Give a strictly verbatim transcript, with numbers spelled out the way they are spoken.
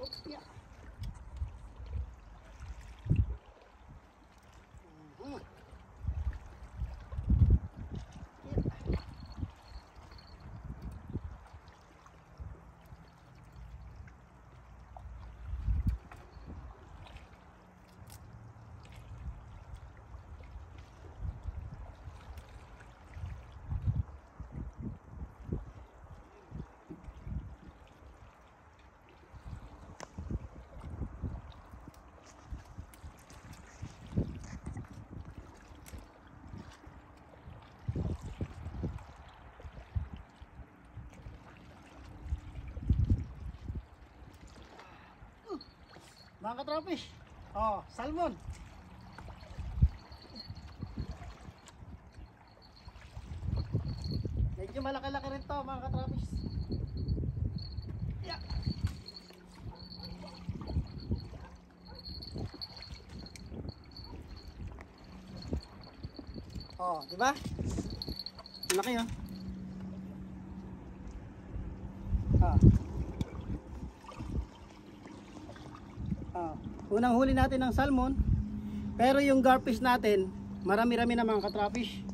Yeah. Uh-huh. Mga katrapish, oh, salmon. Medyo malaki-laki rin to mga katrapish. Yeah. Oh, di ba? Laki oh. Ah. Ah, unang huli natin ng salmon, pero yung garfish natin marami-rami na mga katrapish.